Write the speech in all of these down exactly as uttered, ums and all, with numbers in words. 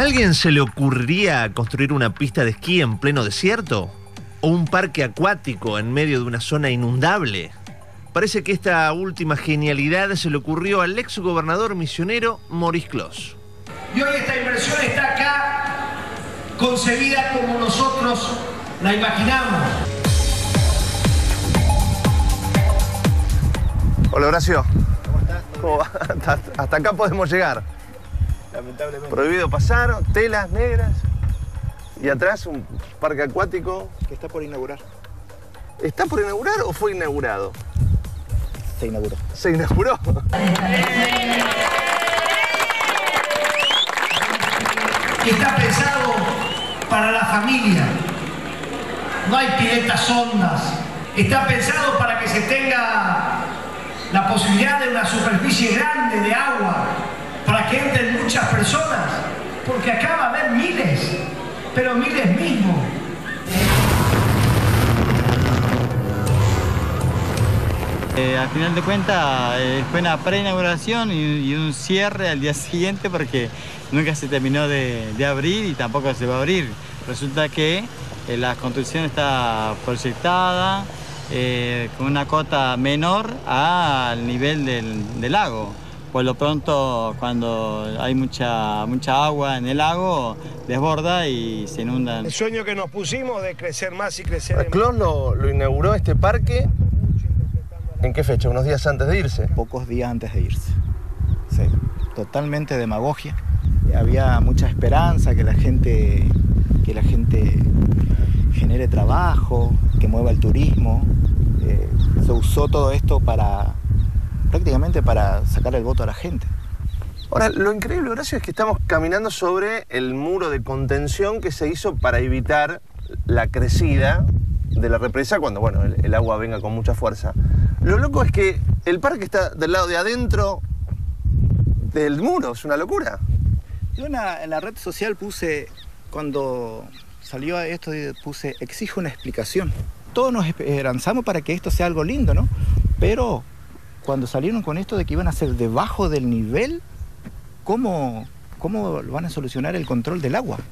¿A alguien se le ocurriría construir una pista de esquí en pleno desierto? ¿O un parque acuático en medio de una zona inundable? Parece que esta última genialidad se le ocurrió al ex gobernador misionero Maurice Clos. Y hoy esta inversión está acá, concebida como nosotros la imaginamos. Hola, Horacio. ¿Cómo estás? ¿Cómo va? Hasta, hasta acá podemos llegar. Lamentablemente. Prohibido pasar, telas negras. Y atrás un parque acuático. Que está por inaugurar. ¿Está por inaugurar o fue inaugurado? Se inauguró. ¿Se inauguró? Está pensado para la familia. No hay piletas hondas. Está pensado para que se tenga la posibilidad de una superficie grande de agua, para que entren muchas personas, porque acá va a haber miles, pero miles mismos. Eh, al final de cuentas eh, fue una preinauguración y, y un cierre al día siguiente porque nunca se terminó de, de abrir y tampoco se va a abrir. Resulta que eh, la construcción está proyectada eh, con una cota menor al nivel del, del lago. Por lo pronto, cuando hay mucha, mucha agua en el lago, desborda y se inundan. El sueño que nos pusimos de crecer más y crecer más. Clos lo, lo inauguró este parque. ¿En qué fecha? ¿Unos días antes de irse? Pocos días antes de irse. Sí, totalmente demagogia. Había mucha esperanza que la gente, que la gente genere trabajo, que mueva el turismo. Eh, se usó todo esto para, prácticamente para sacar el voto a la gente. Ahora, lo increíble, Horacio, es que estamos caminando sobre el muro de contención que se hizo para evitar la crecida de la represa cuando, bueno, el, el agua venga con mucha fuerza. Lo loco es que el parque está del lado de adentro del muro, es una locura. Yo en la, en la red social puse, cuando salió esto, puse, exijo una explicación. Todos nos esperanzamos para que esto sea algo lindo, ¿no? Pero cuando salieron con esto de que iban a ser debajo del nivel, ¿cómo, cómo van a solucionar el control del agua?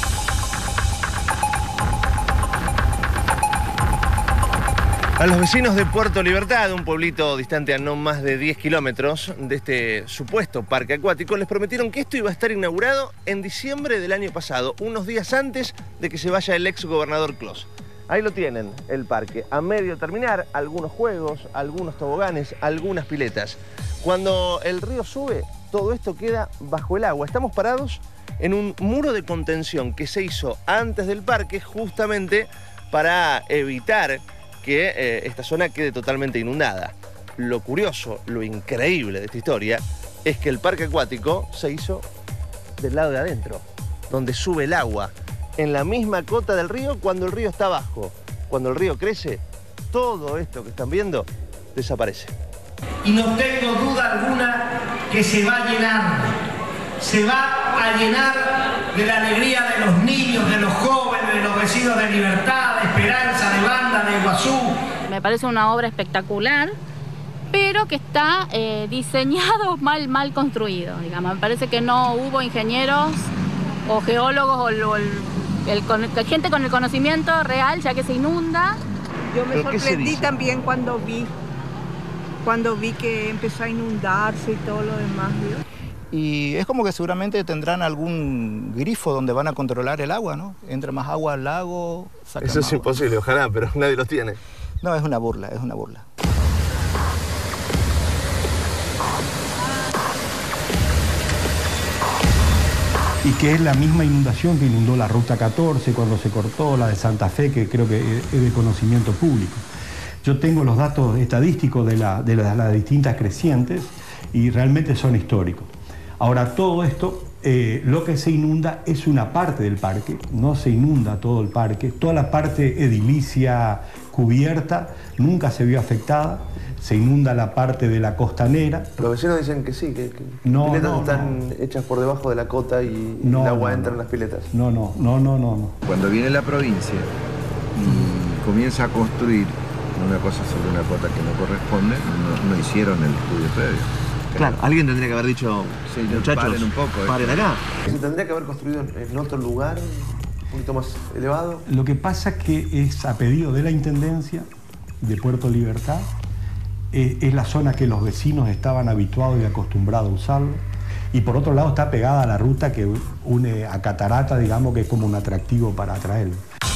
A los vecinos de Puerto Libertad, un pueblito distante a no más de diez kilómetros de este supuesto parque acuático, les prometieron que esto iba a estar inaugurado en diciembre del año pasado, unos días antes de que se vaya el ex gobernador Clos. Ahí lo tienen, el parque, a medio terminar, algunos juegos, algunos toboganes, algunas piletas. Cuando el río sube, todo esto queda bajo el agua. Estamos parados en un muro de contención que se hizo antes del parque justamente para evitar que eh, esta zona quede totalmente inundada. Lo curioso, lo increíble de esta historia es que el parque acuático se hizo del lado de adentro, donde sube el agua, en la misma cota del río cuando el río está abajo. Cuando el río crece, todo esto que están viendo desaparece. Y no tengo duda alguna que se va a llenar. Se va a llenar de la alegría de los niños, de los jóvenes, de los vecinos de Libertad, de Esperanza, de Banda, de Iguazú. Me parece una obra espectacular, pero que está eh, diseñado mal, mal construido, digamos. Me parece que no hubo ingenieros o geólogos o el, el, el, gente con el conocimiento real, ya que se inunda. Yo me sorprendí también cuando vi, cuando vi que empezó a inundarse y todo lo demás, ¿no? Y es como que seguramente tendrán algún grifo donde van a controlar el agua, ¿no? Entra más agua al lago, saca Eso más es agua. imposible, ojalá, pero nadie los tiene. No, es una burla, es una burla. Y que es la misma inundación que inundó la Ruta catorce cuando se cortó, la de Santa Fe, que creo que es de conocimiento público. Yo tengo los datos estadísticos de, la, de las, las distintas crecientes y realmente son históricos. Ahora, todo esto, eh, lo que se inunda es una parte del parque, no se inunda todo el parque. Toda la parte edilicia cubierta nunca se vio afectada. Se inunda la parte de la costanera. Los vecinos dicen que sí, que, que no, las piletas no, están no. hechas por debajo de la cota y no, el agua no, entra no. en las piletas. No, no, no, no, no, no. Cuando viene la provincia y comienza a construir una cosa sobre una cota que no corresponde, no, no hicieron el estudio previo. Claro, alguien tendría que haber dicho, Sí, muchachos, paren un poco, eh. paren acá. ¿Se tendría que haber construido en otro lugar, un poquito más elevado? Lo que pasa que es a pedido de la Intendencia de Puerto Libertad, eh, es la zona que los vecinos estaban habituados y acostumbrados a usarlo, y por otro lado está pegada a la ruta que une a Catarata, digamos que es como un atractivo para atraerlo.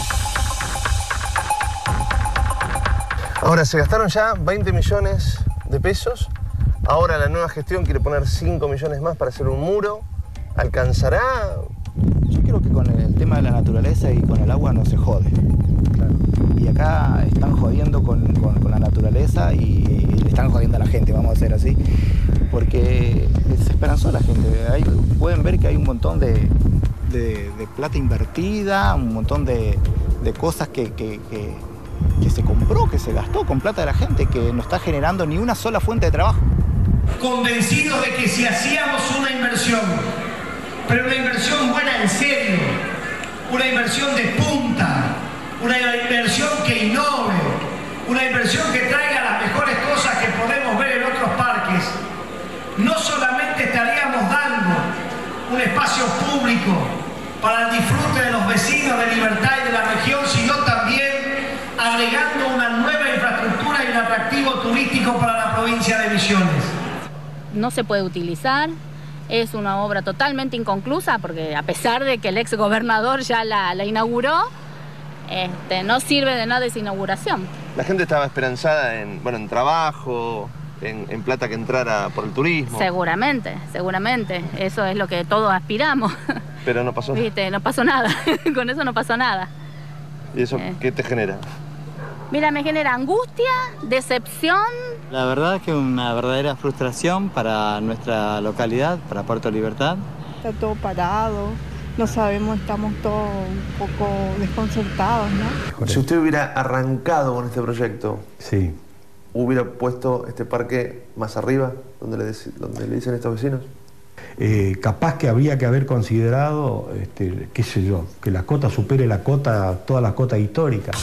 Ahora, se gastaron ya veinte millones de pesos. Ahora la nueva gestión quiere poner cinco millones más para hacer un muro. ¿Alcanzará? Yo creo que con el tema de la naturaleza y con el agua no se jode. Claro. Y acá están jodiendo con, con, con la naturaleza y, y le están jodiendo a la gente, vamos a decir así. Porque desesperanzó a la gente. Hay, pueden ver que hay un montón de, de, de plata invertida, un montón de, de cosas que, que, que, que se compró, que se gastó con plata de la gente, que no está generando ni una sola fuente de trabajo. Convencidos de que si hacíamos una inversión, pero una inversión buena en serio, una inversión de punta, una inversión que innove, una inversión que traiga las mejores cosas que podemos ver en otros parques, no solamente estaríamos dando un espacio público para el disfrute de los vecinos de Libertad y de la región, sino también agregando una nueva infraestructura y un atractivo turístico para la provincia de Misiones. No se puede utilizar, es una obra totalmente inconclusa porque a pesar de que el ex gobernador ya la, la inauguró, este, no sirve de nada esa inauguración. La gente estaba esperanzada en, bueno, en trabajo, en, en plata que entrara por el turismo. Seguramente, seguramente, eso es lo que todos aspiramos. Pero no pasó. ¿Viste? No pasó nada, con eso no pasó nada. ¿Y eso eh. qué te genera? Mira, me genera angustia, decepción. La verdad que una verdadera frustración para nuestra localidad, para Puerto Libertad. Está todo parado, no sabemos, estamos todos un poco desconcertados, ¿no? Si usted hubiera arrancado con este proyecto, sí, ¿hubiera puesto este parque más arriba, donde le, donde le dicen estos vecinos? Eh, capaz que habría que haber considerado, este, qué sé yo, que la cota supere la cota, todas las cotas históricas.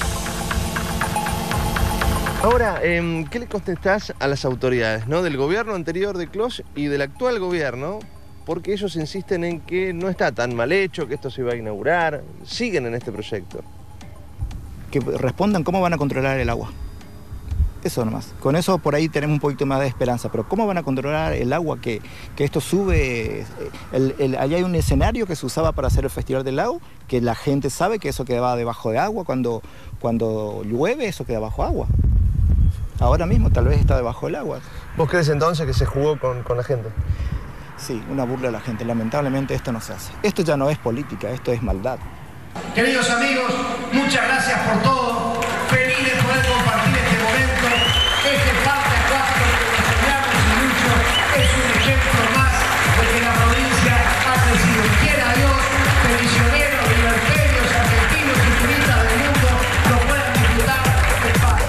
Ahora, eh, ¿qué le contestás a las autoridades, ¿no? Del gobierno anterior de Clos y del actual gobierno? Porque ellos insisten en que no está tan mal hecho, que esto se va a inaugurar, siguen en este proyecto. Que respondan cómo van a controlar el agua. Eso nomás. Con eso por ahí tenemos un poquito más de esperanza. Pero ¿cómo van a controlar el agua? Que, que esto sube... El, el, allá hay un escenario que se usaba para hacer el Festival del Lago, que la gente sabe que eso quedaba debajo de agua. Cuando, cuando llueve, eso queda bajo agua. Ahora mismo tal vez está debajo del agua. ¿Vos crees entonces que se jugó con, con la gente? Sí, una burla a la gente. Lamentablemente esto no se hace. Esto ya no es política, esto es maldad. Queridos amigos, muchas gracias por todo. Feliz de poder compartir este momento. Este parque acuático que nos soñamos y mucho es un ejemplo más de que la provincia ha crecido. Quiera Dios que misioneros, libertarios, argentinos y turistas del mundo lo puedan disfrutar del parque.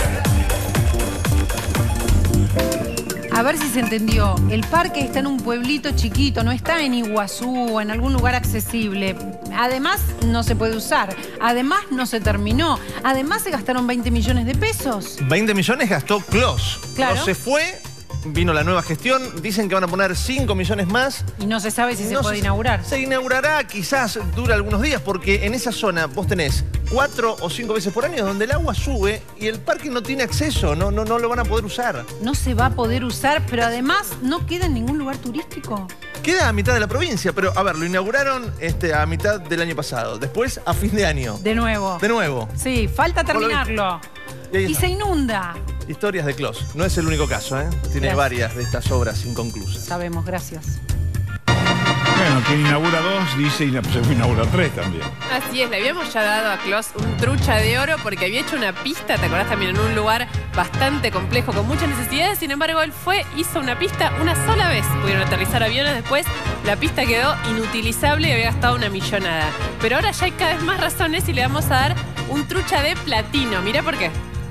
A ver si se entendió. El parque está en un pueblito chiquito, no está en Iguazú o en algún lugar accesible. Además, no se puede usar. Además, no se terminó. Además, se gastaron veinte millones de pesos. veinte millones gastó Clos. Claro. Clos se fue, vino la nueva gestión, dicen que van a poner cinco millones más. Y no se sabe si no se puede se, inaugurar. Se inaugurará, quizás dura algunos días, porque en esa zona vos tenés cuatro o cinco veces por año donde el agua sube y el parque no tiene acceso, no, no, no lo van a poder usar. No se va a poder usar, pero además no queda en ningún lugar turístico. Queda a mitad de la provincia, pero a ver, lo inauguraron este, a mitad del año pasado, después a fin de año. De nuevo. De nuevo. Sí, falta terminarlo. Y, y se inunda. Historias de Clos. No es el único caso, ¿eh? Tiene gracias. varias de estas obras inconclusas. Sabemos, gracias. Bueno, quien inaugura dos dice y se inaugura tres también. Así es, le habíamos ya dado a Clos un trucha de oro porque había hecho una pista, ¿te acordás? También en un lugar bastante complejo, con muchas necesidades. Sin embargo, él fue, hizo una pista una sola vez. Pudieron aterrizar aviones después. La pista quedó inutilizable y había gastado una millonada. Pero ahora ya hay cada vez más razones y le vamos a dar un trucha de platino. Mirá por qué.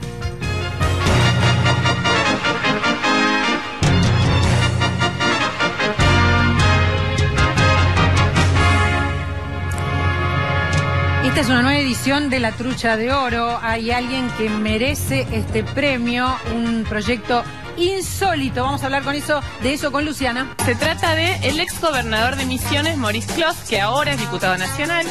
Esta es una nueva edición de La Trucha de Oro. Hay alguien que merece este premio, un proyecto insólito. Vamos a hablar con eso, de eso con Luciana. Se trata de el ex gobernador de Misiones, Maurice Clos, que ahora es diputado nacional.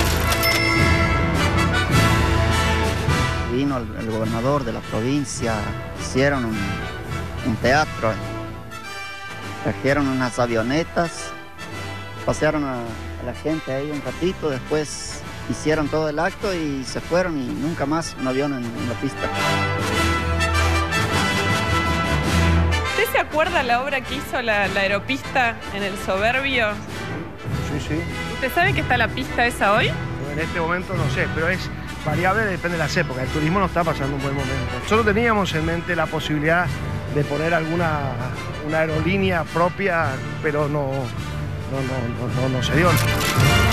Vino el, el gobernador de la provincia, hicieron un, un teatro, trajeron unas avionetas, pasearon a, a la gente ahí un ratito, después hicieron todo el acto y se fueron y nunca más un avión en, en la pista. ¿Usted se acuerda la obra que hizo la, la aeropista en el Soberbio? Sí, sí. ¿Usted sabe que está la pista esa hoy? En este momento no sé, pero es variable, depende de las épocas. El turismo no está pasando un buen momento. Solo teníamos en mente la posibilidad de poner alguna una aerolínea propia, pero no, no, no, no, no, no se dio.